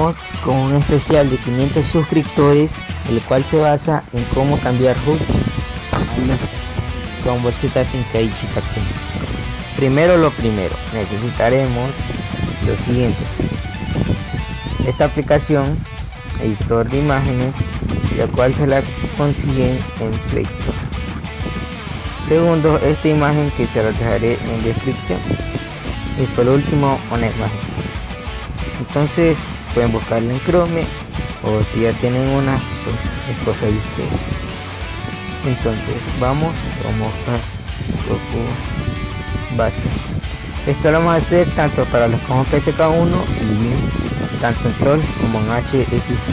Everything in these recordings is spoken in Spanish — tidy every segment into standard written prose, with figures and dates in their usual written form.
Venimos con un especial de 500 suscriptores, el cual se basa en cómo cambiar hooks con bolsita Tenkaichi Takumi. Primero lo primero, necesitaremos lo siguiente: esta aplicación, editor de imágenes, la cual se la consiguen en Play Store. Segundo, esta imagen que se la dejaré en descripción. Y por último, una imagen. Entonces pueden buscarla en Chrome, o si ya tienen una, pues es cosa de ustedes. Entonces vamos a buscar Goku base. Esto lo vamos a hacer tanto para los como PSK1 y tanto en Troll como en HXT.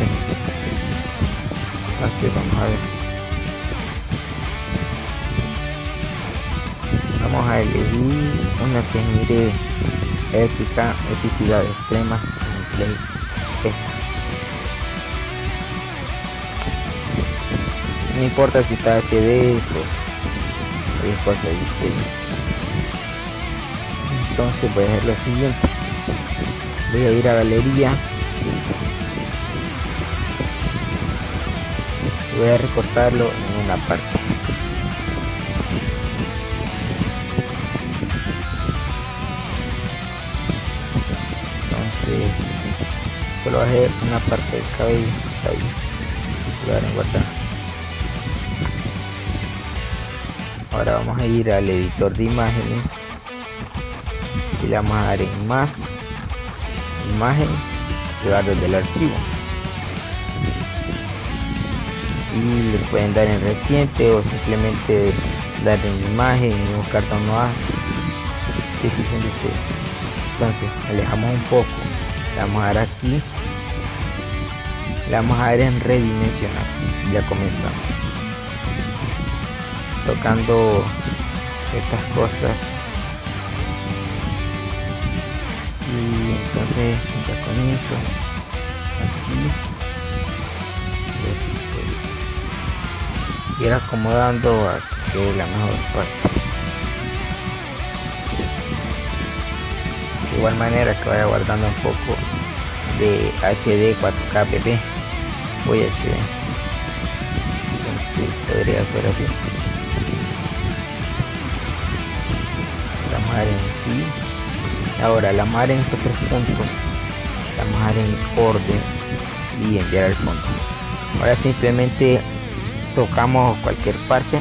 Entonces vamos a ver. Vamos a elegir una que mire épica, epicidad extrema en Play. Esta. No importa si está HD, pues es cosa de ustedes. Entonces voy a hacer lo siguiente: voy a ir a galería, voy a recortarlo en una parte. Entonces solo voy a hacer una parte del cabello ahí, voy a dar en guardar. Ahora vamos a ir al editor de imágenes y le vamos a dar en más, imagen, pegar desde el archivo, y le pueden dar en reciente o simplemente dar en imagen y buscar download, decisión de ustedes. Entonces alejamos un poco, le vamos a dar aquí, le vamos a dar en redimensionar. Ya comenzamos tocando estas cosas, y entonces ya comienzo aquí, pues ir acomodando a que quede la mejor parte. De igual manera que vaya guardando un poco de HD 4K PP Full HD. Entonces podría hacer así. La madre en sí. Ahora la madre en estos tres puntos, la madre en orden y enviar al fondo. Ahora simplemente tocamos cualquier parte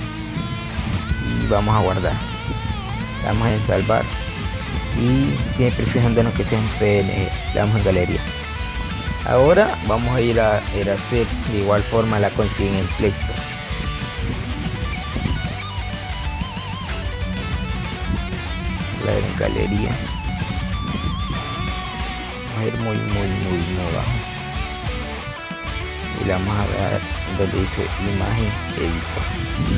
y vamos a guardar. Vamos en salvar y siempre fijándonos que sea en PNG, le damos en galería. Ahora vamos a ir a hacer de igual forma, la consiguen en Play Store. La en galería, vamos a ir muy abajo y le vamos a dar donde dice imagen editor.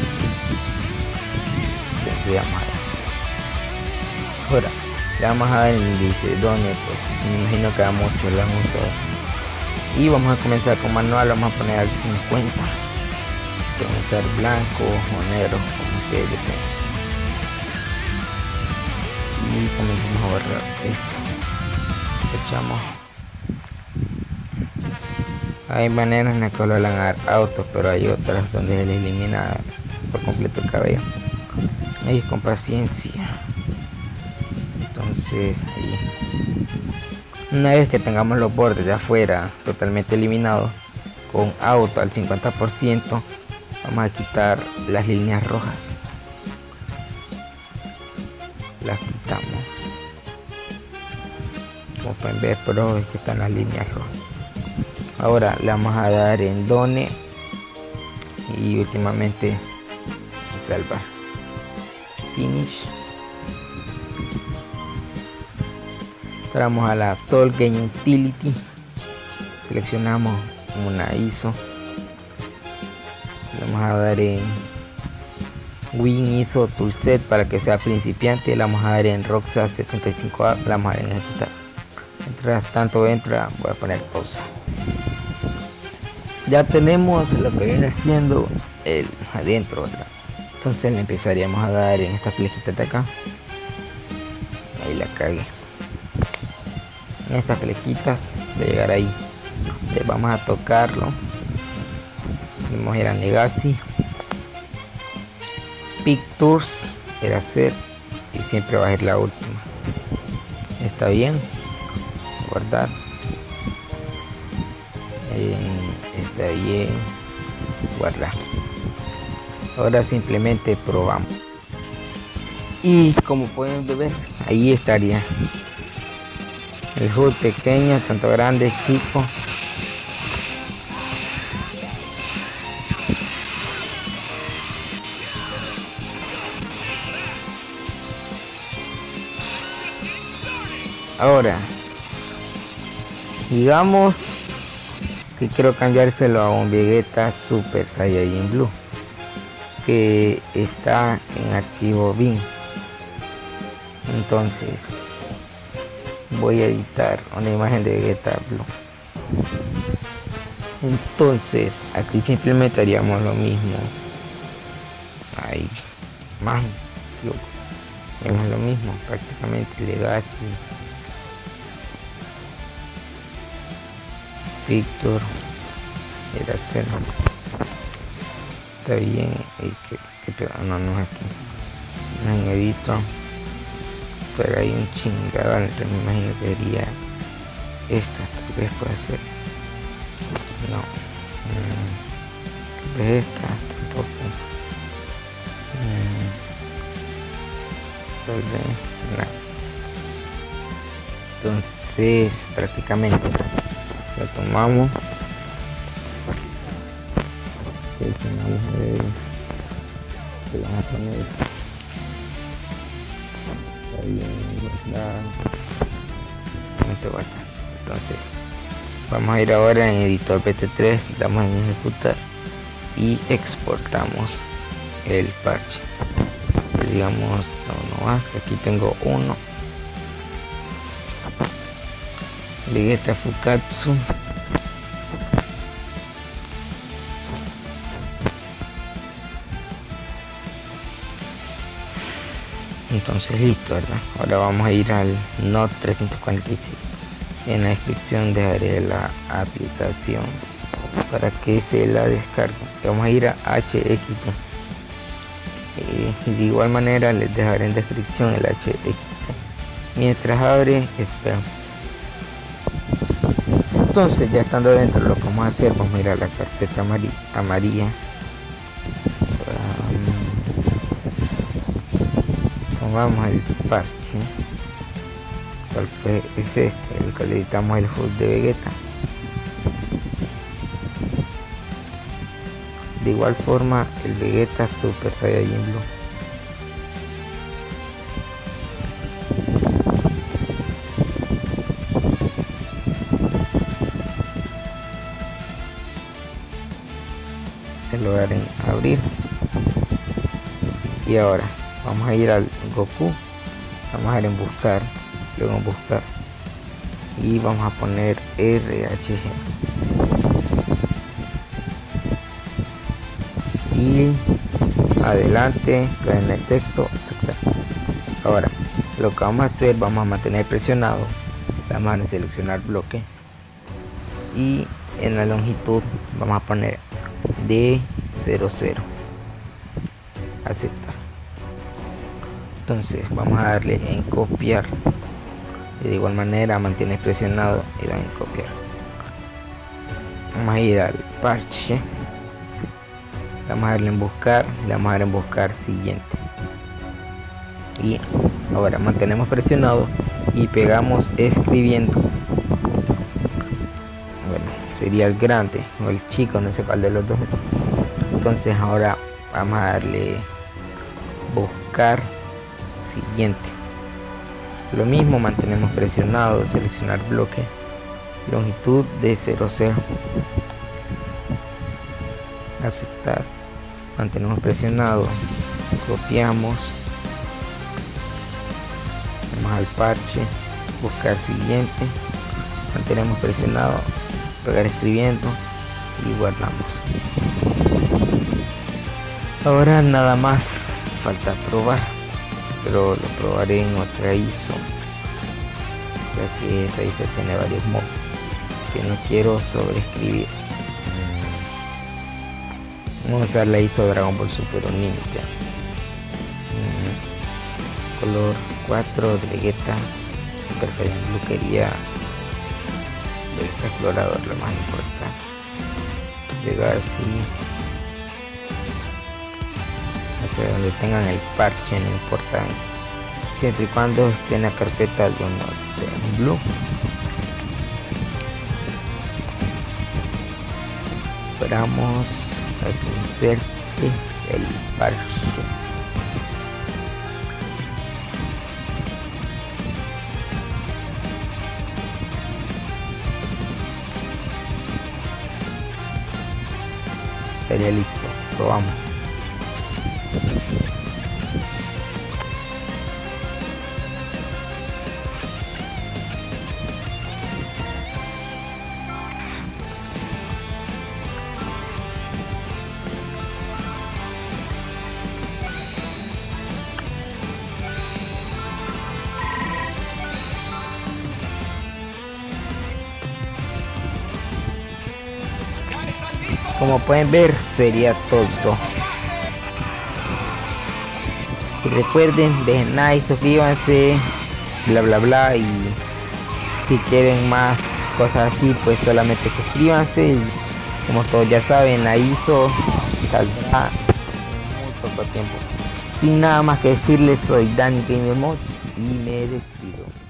Entonces ahora le vamos a dar en donde dice donde, pues me imagino que a muchos lo han usado, y vamos a comenzar con manual. Vamos a poner al 50, comenzar blanco o negro como ustedes deseen, y comenzamos a borrar esto. Echamos. Hay maneras en las que lo van a dar auto, pero hay otras donde se le elimina por completo el cabello. Ahí es con paciencia. Entonces ahí, una vez que tengamos los bordes de afuera totalmente eliminados, con auto al 50%, vamos a quitar las líneas rojas. Las quitamos, como pueden ver, pero es que están las líneas rojas. Ahora le vamos a dar en done y últimamente en salvar, finish. Vamos a la Tool Game Utility, seleccionamos una ISO, le vamos a dar en Win ISO Toolset para que sea principiante, le vamos a dar en Roxa 75A, le vamos a dar en ejecutar. Mientras tanto entra, voy a poner pausa. Ya tenemos lo que viene siendo el adentro, ¿verdad? Entonces le empezaríamos a dar en esta flequita de acá. Ahí la cagué. en estas flequitas de llegar ahí. Entonces vamos a tocarlo. Vamos a ir a Legacy, Pictures, Eraser, y siempre va a ser la última. Está bien, guardar. Está bien, guardar. Ahora simplemente probamos. Y como pueden ver, ahí estaría el HUD pequeño, tanto grande, chico. Ahora, digamos que quiero cambiárselo a un Vegeta Super Saiyajin Blue, que está en archivo bin. Entonces voy a editar una imagen de Vegeta Blue. Entonces aquí simplemente haríamos lo mismo. Ahí, más hacemos lo mismo, prácticamente. Legacy, Víctor, Eraser. Está bien, no es aquí, no en edito, pero hay un chingado, entonces me imagino que sería esta, tal vez puede ser, no, tal vez esta, tampoco, tal vez, no. Entonces prácticamente lo tomamos, seleccionamos que vamos a poner ahí en la... Entonces vamos a ir ahora en editor pt3, damos en ejecutar y exportamos el parche. Digamos uno más, que aquí tengo uno, Vegeta Fukatsu. Entonces listo, ¿verdad? Ahora vamos a ir al Note 346. En la descripción dejaré la aplicación para que se la descargue. Vamos a ir a HXT. Y de igual manera les dejaré en descripción el HXT. Mientras abre, espero. Entonces ya estando dentro, lo que vamos a hacer, vamos a ir a la carpeta amarilla. Tomamos el parche, cual fue, es este, el que le editamos el HUD de Vegeta. De igual forma el Vegeta Super Saiyajin Blue. Lo daré en abrir. Y ahora vamos a ir al Goku, vamos a ir en buscar, luego en buscar, y vamos a poner RHG y adelante en el texto aceptar. Ahora lo que vamos a hacer, vamos a mantener presionado, vamos a seleccionar bloque y en la longitud vamos a poner D00, aceptar. Entonces vamos a darle en copiar y de igual manera mantiene presionado y dan en copiar. Vamos a ir al parche, vamos a darle en buscar, le vamos a dar en buscar siguiente, y ahora mantenemos presionado y pegamos escribiendo. Bueno, sería el grande o el chico, no sé cuál de los dos. Entonces ahora vamos a darle buscar siguiente, lo mismo, mantenemos presionado, seleccionar bloque, longitud de 00, aceptar, mantenemos presionado, copiamos, vamos al parche, buscar siguiente, mantenemos presionado, pegar escribiendo y guardamos. Ahora nada más falta probar, pero lo probaré en otra ISO. ya que esa isla tiene varios mobs que no quiero sobreescribir. Vamos a usar la isla Dragon Ball Super Unlimited. Color 4 de Vegeta, Super Saiyan Blue, quería Vegeta Explorador, lo más importante. Llegar así hacia donde tengan el parche, no importa, siempre y cuando esté en la carpeta de Blue. Esperamos a que inserte el parche. Estaría listo, probamos. Como pueden ver, sería todo. Y recuerden, dejen like, suscríbanse, bla bla bla. Y si quieren más cosas así, pues solamente suscríbanse. Y como todos ya saben, la ISO saldrá en muy poco tiempo. Sin nada más que decirles, soy Danny Gamer Mods y me despido.